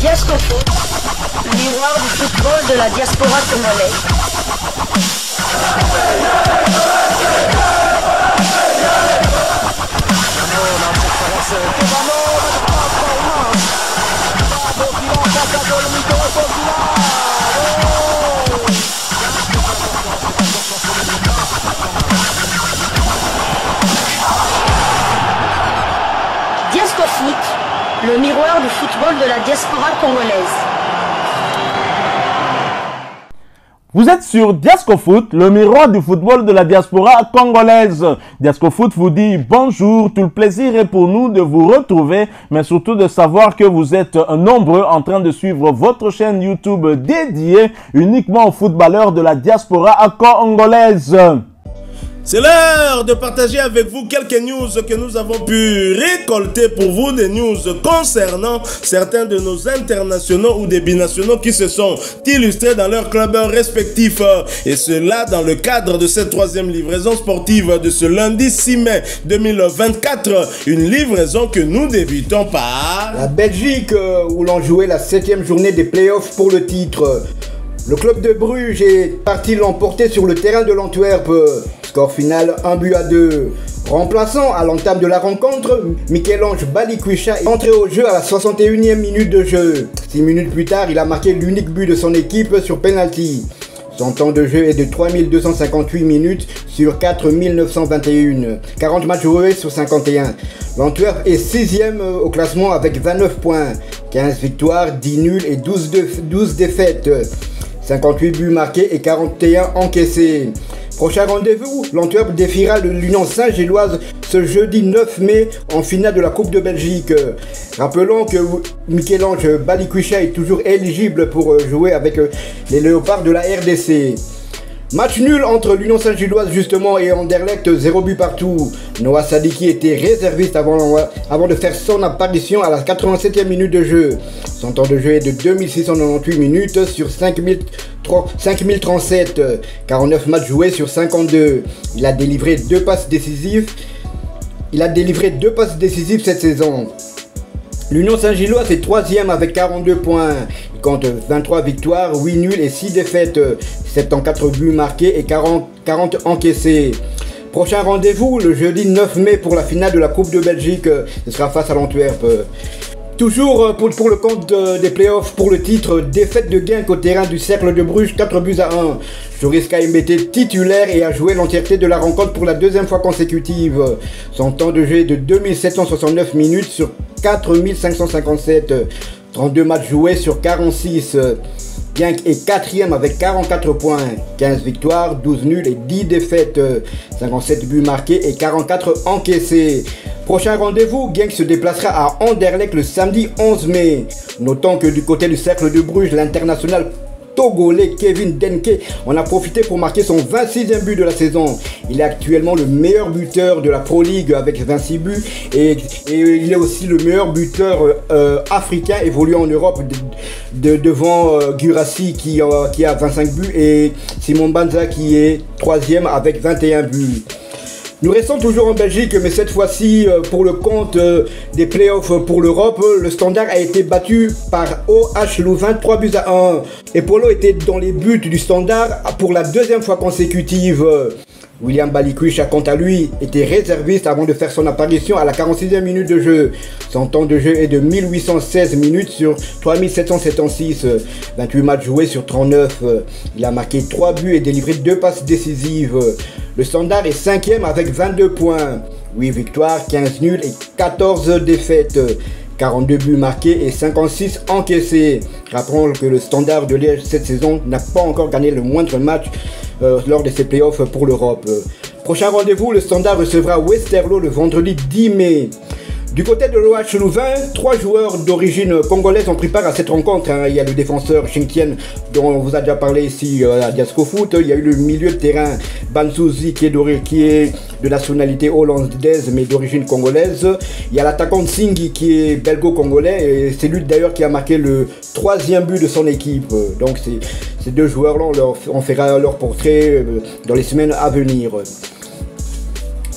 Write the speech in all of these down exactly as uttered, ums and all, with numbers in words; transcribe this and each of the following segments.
Diasco Foot, le miroir du football de la diaspora congolaise. Diasco Foot, le miroir du football de la diaspora congolaise. Vous êtes sur Diasco Foot, le miroir du football de la diaspora congolaise. Diasco Foot vous dit bonjour, tout le plaisir est pour nous de vous retrouver, mais surtout de savoir que vous êtes nombreux en train de suivre votre chaîne YouTube dédiée uniquement aux footballeurs de la diaspora congolaise. C'est l'heure de partager avec vous quelques news que nous avons pu récolter pour vous, des news concernant certains de nos internationaux ou des binationaux qui se sont illustrés dans leurs clubs respectifs. Et cela dans le cadre de cette troisième livraison sportive de ce lundi six mai deux mille vingt-quatre. Une livraison que nous débutons par la Belgique, où l'on jouait la septième journée des playoffs pour le titre. Le club de Bruges est parti l'emporter sur le terrain de l'Antwerp. Score final un but à deux. Remplaçant à l'entame de la rencontre, Michel-Ange Balikwisha est entré au jeu à la soixante et unième minute de jeu. Six minutes plus tard, il a marqué l'unique but de son équipe sur penalty. Son temps de jeu est de trois mille deux cent cinquante-huit minutes sur quatre mille neuf cent vingt et un. quarante matchs joués sur cinquante et un. L'Antwerp est sixième au classement avec vingt-neuf points. quinze victoires, dix nuls et douze, de, douze défaites. cinquante-huit buts marqués et quarante et un encaissés. Prochain rendez-vous, l'Antwerp défiera l'Union Saint-Gilloise ce jeudi neuf mai en finale de la Coupe de Belgique. Rappelons que Michel-Ange Balikwisha est toujours éligible pour jouer avec les Léopards de la R D C. Match nul entre l'Union Saint-Gilloise justement et Anderlecht, zéro but partout. Noah Sadiki était réserviste avant, avant de faire son apparition à la quatre-vingt-septième minute de jeu. Son temps de jeu est de deux mille six cent quatre-vingt-dix-huit minutes sur cinq mille trente-sept. quarante-neuf matchs joués sur cinquante-deux. Il a délivré deux passes décisives. Il a délivré deux passes décisives cette saison. L'Union Saint-Gilloise est troisième avec quarante-deux points. Il compte vingt-trois victoires, huit nuls et six défaites. soixante-quatorze buts marqués et quarante, quarante encaissés. Prochain rendez-vous le jeudi neuf mai pour la finale de la Coupe de Belgique. Ce sera face à l'Antwerp. Toujours pour, pour le compte de, des playoffs pour le titre, défaite de Genk au terrain du Cercle de Bruges, quatre buts à un. Joris Kaim était titulaire et a joué l'entièreté de la rencontre pour la deuxième fois consécutive. Son temps de jeu est de deux mille sept cent soixante-neuf minutes sur quatre mille cinq cent cinquante-sept. trente-deux matchs joués sur quarante-six. Genk est quatrième avec quarante-quatre points, quinze victoires, douze nuls et dix défaites, cinquante-sept buts marqués et quarante-quatre encaissés. Prochain rendez-vous, Genk se déplacera à Anderlecht le samedi onze mai. Notons que du côté du Cercle de Bruges, l'international togolais Kevin Denke en a profité pour marquer son vingt-sixième but de la saison. Il est actuellement le meilleur buteur de la Pro League avec vingt-six buts et, et il est aussi le meilleur buteur euh, africain évoluant en Europe de, de, devant euh, Gurassi qui, euh, qui a vingt-cinq buts et Simon Banza qui est troisième avec vingt et un buts. Nous restons toujours en Belgique, mais cette fois-ci, pour le compte des playoffs pour l'Europe, le Standard a été battu par O H Louvain, trois buts à un. Et Polo était dans les buts du Standard pour la deuxième fois consécutive. William Balikwisha, quant à lui, était réserviste avant de faire son apparition à la quarante-sixième minute de jeu. Son temps de jeu est de mille huit cent seize minutes sur trois mille sept cent soixante-seize. vingt-huit matchs joués sur trente-neuf. Il a marqué trois buts et délivré deux passes décisives. Le Standard est cinquième avec vingt-deux points. huit victoires, quinze nuls et quatorze défaites. quarante-deux buts marqués et cinquante-six encaissés. Rappelons que le Standard de Liège cette saison n'a pas encore gagné le moindre match euh, lors de ses playoffs pour l'Europe. Prochain rendez-vous, le Standard recevra Westerlo le vendredi dix mai. Du côté de l'O H Louvain, trois joueurs d'origine congolaise ont pris part à cette rencontre. Hein. Il y a le défenseur Xingtian dont on vous a déjà parlé ici euh, à Diasco Foot. Il y a eu le milieu de terrain Bansouzi qui est, qui est de nationalité hollandaise mais d'origine congolaise. Il y a l'attaquant Singhi qui est belgo-congolais et c'est lui d'ailleurs qui a marqué le troisième but de son équipe. Donc ces deux joueurs-là, on, on fera leur portrait dans les semaines à venir.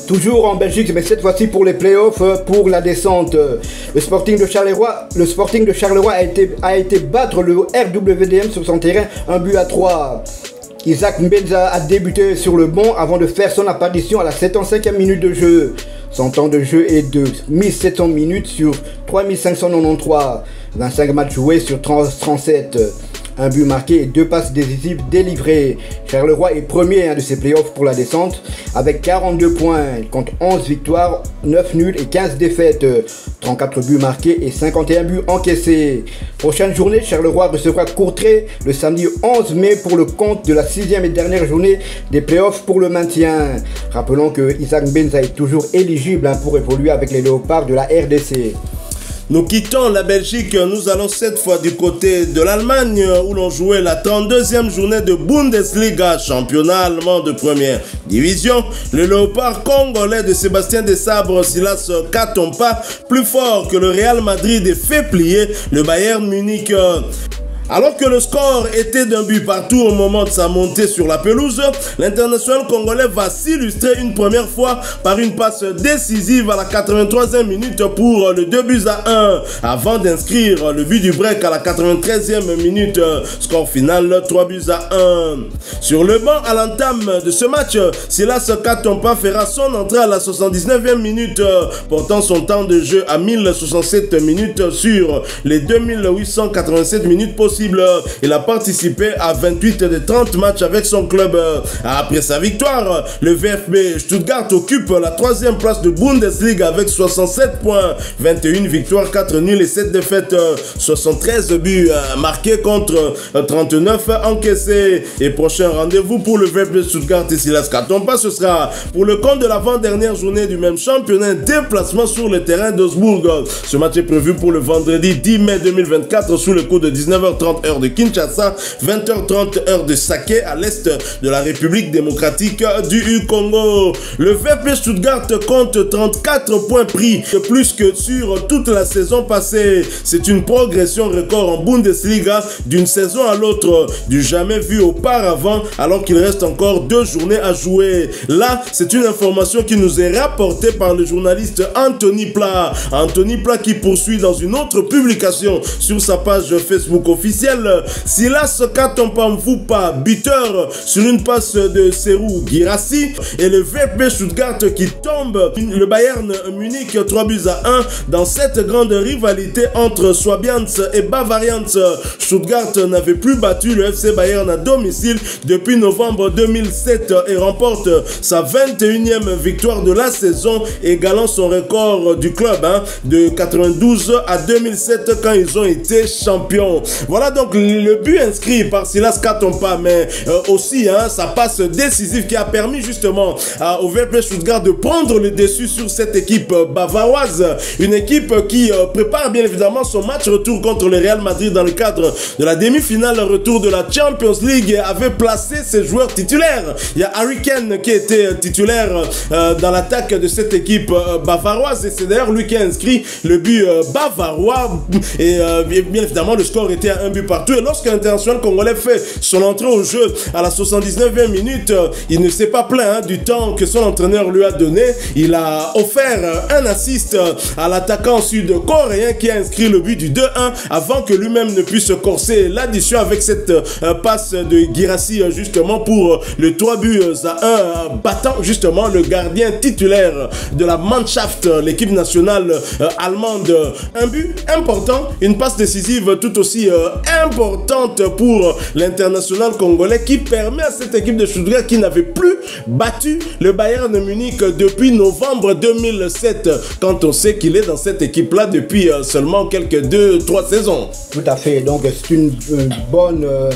Toujours en Belgique, mais cette fois-ci pour les playoffs, pour la descente. Le Sporting de Charleroi, le Sporting de Charleroi a été, a été battre le R W D M sur son terrain, un but à trois. Isaac Mbenza a débuté sur le banc avant de faire son apparition à la soixante-cinquième minute de jeu. Son temps de jeu est de mille sept cents minutes sur trois mille cinq cent quatre-vingt-treize. vingt-cinq matchs joués sur trente-sept. Un but marqué et deux passes décisives délivrées. Charleroi est premier hein, de ses playoffs pour la descente avec quarante-deux points. Il compte onze victoires, neuf nuls et quinze défaites. trente-quatre buts marqués et cinquante et un buts encaissés. Prochaine journée, Charleroi recevra Courtrai le samedi onze mai pour le compte de la sixième et dernière journée des playoffs pour le maintien. Rappelons que Isaac Mbenza est toujours éligible hein, pour évoluer avec les Léopards de la R D C. Nous quittons la Belgique, nous allons cette fois du côté de l'Allemagne où l'on jouait la trente-deuxième journée de Bundesliga, championnat allemand de première division. Le léopard congolais de Sébastien Desabre, Silas Katompa, plus fort que le Real Madrid, et fait plier le Bayern Munich. Alors que le score était d'un but partout au moment de sa montée sur la pelouse, l'international congolais va s'illustrer une première fois par une passe décisive à la quatre-vingt-troisième minute pour le deux buts à un, avant d'inscrire le but du break à la quatre-vingt-treizième minute, score final trois buts à un. Sur le banc à l'entame de ce match, Silas Katompa fera son entrée à la soixante-dix-neuvième minute, portant son temps de jeu à mille soixante-sept minutes sur les deux mille huit cent quatre-vingt-sept minutes possibles. Il a participé à vingt-huit des trente matchs avec son club. Après sa victoire, le V F B Stuttgart occupe la troisième place de Bundesliga avec soixante-sept points, vingt et une victoires, quatre nuls et sept défaites, soixante-treize buts marqués contre trente-neuf encaissés. Et prochain rendez-vous pour le V F B Stuttgart et Silas Katompa, ce sera pour le compte de l'avant-dernière journée du même championnat, déplacement sur le terrain d'Augsbourg. Ce match est prévu pour le vendredi dix mai deux mille vingt-quatre sous le coup de dix-neuf heures trente heure de Kinshasa, vingt heures trente heure de Saké à l'est de la République démocratique du Congo. Le V F B Stuttgart compte trente-quatre points pris, de plus que sur toute la saison passée. C'est une progression record en Bundesliga d'une saison à l'autre, du jamais vu auparavant, alors qu'il reste encore deux journées à jouer. Là, c'est une information qui nous est rapportée par le journaliste Anthony Pla. Anthony Pla qui poursuit dans une autre publication sur sa page Facebook officielle. Silas Katompa Mfupa, buteur sur une passe de Serou Girassi, et le V F B Stuttgart qui tombe le Bayern Munich trois buts à un dans cette grande rivalité entre Swabians et Bavarians. Stuttgart n'avait plus battu le F C Bayern à domicile depuis novembre deux mille sept et remporte sa vingt et unième victoire de la saison, égalant son record du club hein, de quatre-vingt-douze à deux mille sept quand ils ont été champions. Voilà donc le but inscrit par Silas Katompa, mais euh, aussi hein, sa passe décisive qui a permis justement euh, au V F B Stuttgart de prendre le dessus sur cette équipe euh, bavaroise. Une équipe qui euh, prépare bien évidemment son match retour contre le Real Madrid dans le cadre de la demi-finale retour de la Champions League, et avait placé ses joueurs titulaires. Il y a Harry Kane qui était titulaire euh, dans l'attaque de cette équipe euh, bavaroise, et c'est d'ailleurs lui qui a inscrit le but euh, bavarois, et euh, bien évidemment le score était à un but partout. Et lorsque l'international congolais fait son entrée au jeu à la soixante-dix-neuvième minute, il ne s'est pas plaint hein, du temps que son entraîneur lui a donné. Il a offert un assist à l'attaquant sud-coréen qui a inscrit le but du deux un avant que lui-même ne puisse corser l'addition avec cette euh, passe de Girassi euh, justement pour le trois buts à un, euh, battant justement le gardien titulaire de la Mannschaft, l'équipe nationale euh, allemande. Un but important, une passe décisive tout aussi euh, importante pour l'international congolais qui permet à cette équipe de Stuttgart qui n'avait plus battu le Bayern Munich depuis novembre deux mille sept, quand on sait qu'il est dans cette équipe-là depuis euh, seulement quelques deux, trois saisons. Tout à fait, donc c'est une, une bonne, euh,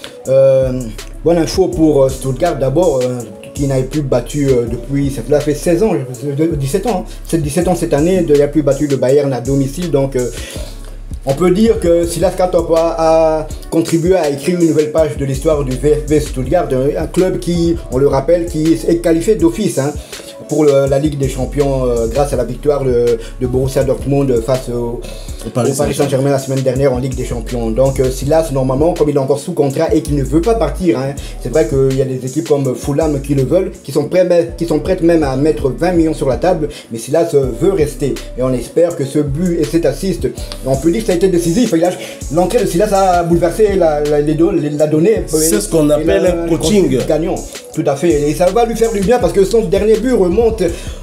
euh, bonne info pour Stuttgart d'abord. Euh, qui n'avait plus battu euh, depuis, ça fait seize ans, dix-sept ans, hein. C'est dix-sept ans cette année, il n'a plus battu le Bayern à domicile, donc euh, on peut dire que Silas Katompa a contribué à écrire une nouvelle page de l'histoire du V F B Stuttgart, un club qui, on le rappelle, qui est qualifié d'office hein, pour le, la Ligue des Champions euh, grâce à la victoire de, de Borussia Dortmund face au, au Paris Saint-Germain la semaine dernière en Ligue des Champions. Donc euh, Silas, normalement, comme il est encore sous contrat et qu'il ne veut pas partir, hein, c'est vrai qu'il y a des équipes comme Fulham qui le veulent, qui sont, prêts, qui sont prêtes même à mettre vingt millions sur la table, mais Silas euh, veut rester. Et on espère que ce but et cet assist, on peut dire que ça a été décisif. L'entrée de Silas a bouleversé la, la, les do, la donnée. C'est ce qu'on appelle la, un coaching gagnant. Tout à fait. Et ça va lui faire du bien parce que son dernier but remonte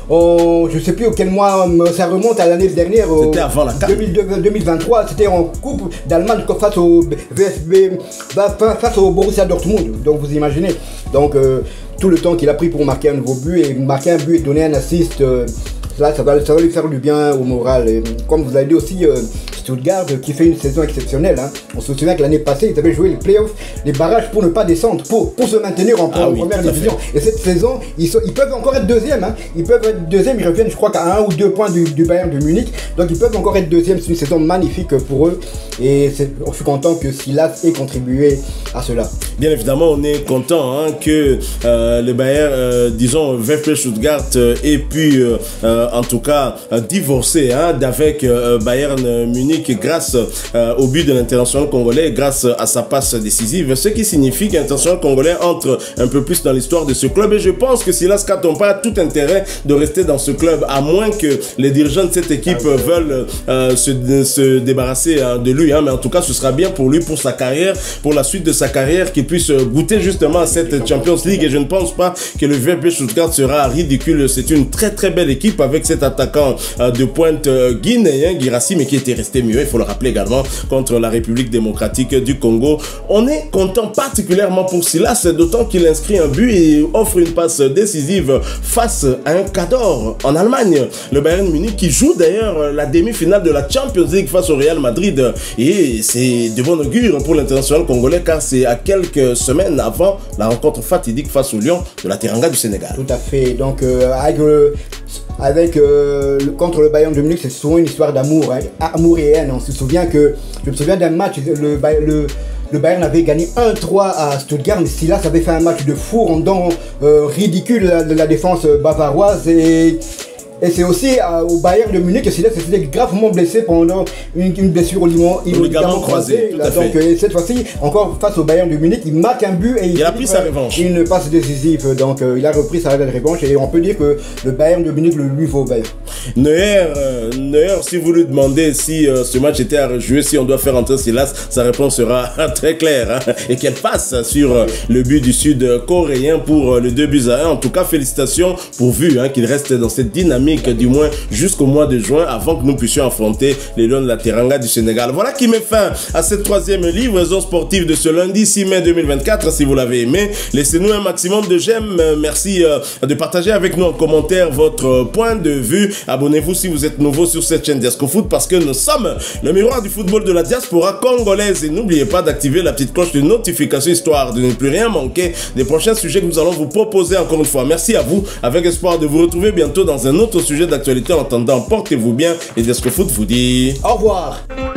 au, je ne sais plus auquel mois, ça remonte à l'année dernière. C'était avant la CAN. deux mille vingt-trois, c'était en Coupe d'Allemagne face au V F B, face au Borussia Dortmund. Donc vous imaginez. Donc euh, tout le temps qu'il a pris pour marquer un nouveau but et marquer un but et donner un assist. Euh, Là, ça va, ça va lui faire du bien au moral. Et comme vous avez dit aussi, euh, Stuttgart qui fait une saison exceptionnelle. Hein. On se souvient que l'année passée, ils avaient joué les playoffs, les barrages pour ne pas descendre, pour, pour se maintenir en, ah, en oui, première division. Et cette saison, ils, sont, ils peuvent encore être deuxième. Hein. Ils peuvent être deuxième, ils reviennent, je crois, qu'à un ou deux points du, du Bayern de Munich. Donc ils peuvent encore être deuxième. C'est une saison magnifique pour eux. Et je suis content que Silas ait contribué à cela. Bien évidemment, on est content hein, que euh, le Bayern, euh, disons, V F B Stuttgart euh, ait pu euh, en tout cas euh, divorcé hein, d'avec euh, Bayern Munich grâce euh, au but de l'international congolais, grâce à sa passe décisive, ce qui signifie que l'international congolais entre un peu plus dans l'histoire de ce club et je pense que Silas Katompa a tout intérêt de rester dans ce club à moins que les dirigeants de cette équipe ah, ouais. veulent euh, se, se débarrasser hein, de lui, hein, mais en tout cas ce sera bien pour lui, pour sa carrière, pour la suite de sa carrière, qu'il puisse goûter justement à cette Champions League et je ne pense pas que le V F B Stuttgart sera ridicule, c'est une très très belle équipe avec avec cet attaquant euh, de pointe euh, guinéen, Guirassy, mais qui était resté mieux, il faut le rappeler également, contre la République démocratique du Congo. On est content particulièrement pour Silas, d'autant qu'il inscrit un but et offre une passe décisive face à un Cador en Allemagne. Le Bayern Munich qui joue d'ailleurs la demi-finale de la Champions League face au Real Madrid. Et c'est de bon augure pour l'international congolais car c'est à quelques semaines avant la rencontre fatidique face au Lion de la Teranga du Sénégal. Tout à fait. Donc, euh, avec le... Avec euh, contre le Bayern de Munich, c'est souvent une histoire d'amour, hein, amour et haine. On se souvient que, je me souviens d'un match, le, le, le Bayern avait gagné un trois à Stuttgart, mais Silas avait fait un match de fou, rendant euh, ridicule la, la défense bavaroise et Et c'est aussi euh, au Bayern de Munich que Silas s'était gravement blessé pendant une, une blessure au ligament, au ligament croisé. Là, donc euh, cette fois-ci, encore face au Bayern de Munich, il marque un but et il, il a pris sa revanche. Une passe décisive. Donc euh, il a repris sa revanche et on peut dire que le Bayern de Munich le lui vaut bien. Neuer, euh, Neuer, si vous lui demandez si euh, ce match était à rejouer, si on doit faire entrer Silas, sa réponse sera très claire. Hein, et qu'elle passe sur euh, le but du Sud-Coréen pour euh, le deux buts à un. En tout cas, félicitations pourvu hein, qu'il reste dans cette dynamique du moins jusqu'au mois de juin avant que nous puissions affronter les Lions de la Teranga du Sénégal. Voilà qui met fin à cette troisième livraison sportive de ce lundi six mai deux mille vingt-quatre. Si vous l'avez aimé, laissez-nous un maximum de j'aime. Merci euh, de partager avec nous en commentaire votre point de vue. Abonnez-vous si vous êtes nouveau sur cette chaîne DiascoFoot parce que nous sommes le miroir du football de la diaspora congolaise et n'oubliez pas d'activer la petite cloche de notification histoire de ne plus rien manquer des prochains sujets que nous allons vous proposer encore une fois. Merci à vous avec espoir de vous retrouver bientôt dans un autre sujet d'actualité. En attendant, portez-vous bien et DiascoFoot vous dit au revoir.